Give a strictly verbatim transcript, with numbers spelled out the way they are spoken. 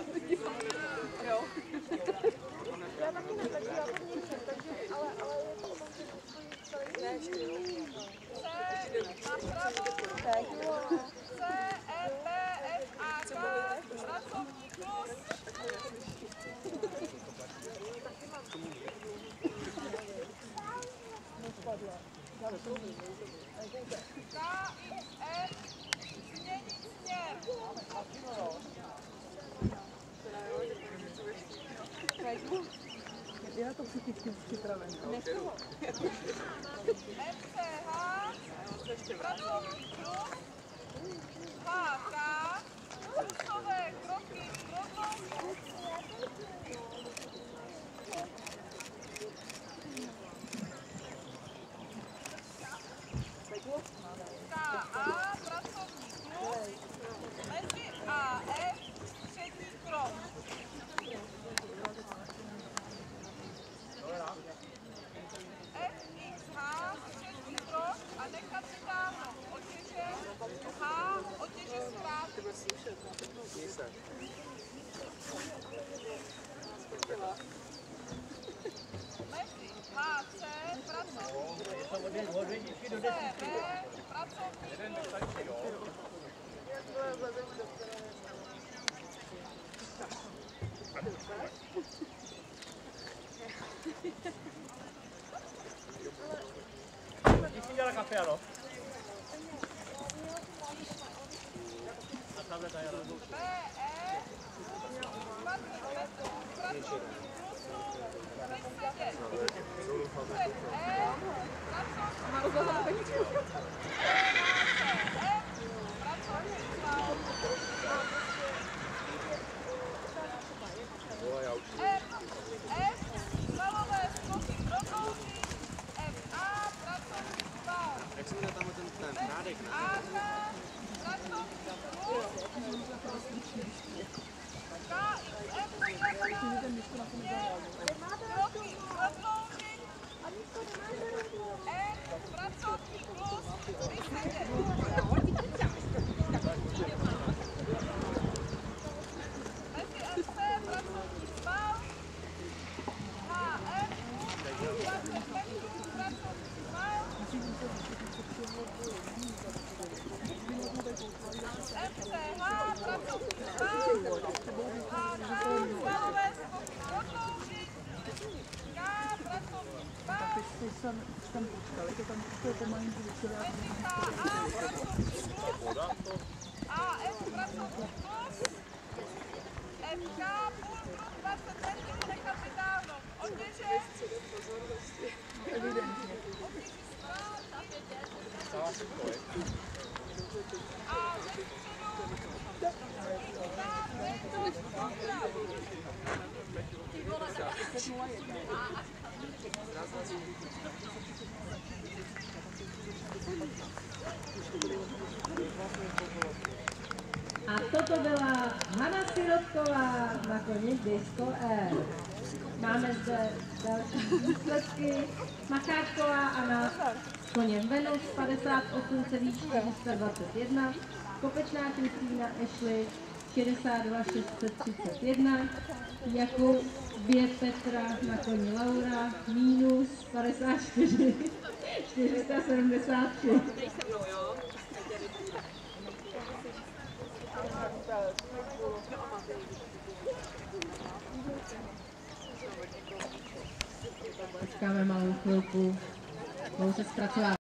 Jo. Já taky ne, takže já to měřím, takže, ale, ale je to o tom, že to stojí celý. Ne, ještě jo. C, napravo, Tak jo. C, E, P, F, A, K, pracovní plus. K, X, F, změnit směr. Já to psychicky připraven. M, C, H, pracovní plus. H, K, kursové kroky prodloužit. K, A, pracovní plus. Mezi A, F, střední krok. F, X, H, střední krok a nechat si táhnout otěže. H, otěže zkrátit. Mezi H, C, pracovní plus. C, B, pracovní plus. Ti si dělá kafe, ano? A tamhle tady, ano. B, E, špatný metr, pracovní plusu, vysedět. Před E, pracovní sval. E, F, pracovní sval. F, F, svalové skoky prodloužit. F, A, pracovní sval. Jak se jmenuje tam ten, ten rádek, ne? A, K, pracovní plus. K, X, F, kroky prodloužit. E, pracovní plus, vysedět. Mezi S P, pracovní sval. H, F, dvacet metrů, pracovní sval. M, C, H, pracovní sval. H, K, svalové skoky prodloužit. K, pracovní sval. Ty jsi tam, tam počkal, je to tam to je pomalinku vyčerá. Mezi K, A, pracovní plus. A, F, pracovní plus. F, K, půl kruh, dvacet metrů, nechat vytáhnout. Otěže. Evidentně. Otěže zkrátit. A ze středu. Dát metrů, poprav. A toto byla Hana Sirotková na koni Disco R. Máme zde další výsledky. Macháčková Anna s koněm Venus padesát osm celá čtyři sta dvacet jedna, Kopečná Kristýna Ashley šedesát dva šest set třicet jedna, Jakub Bě Petra na koni Laura minus padesát čtyři čtyři sta sedmdesát tři. Počkáme malou chvilku, budou se zpracovat.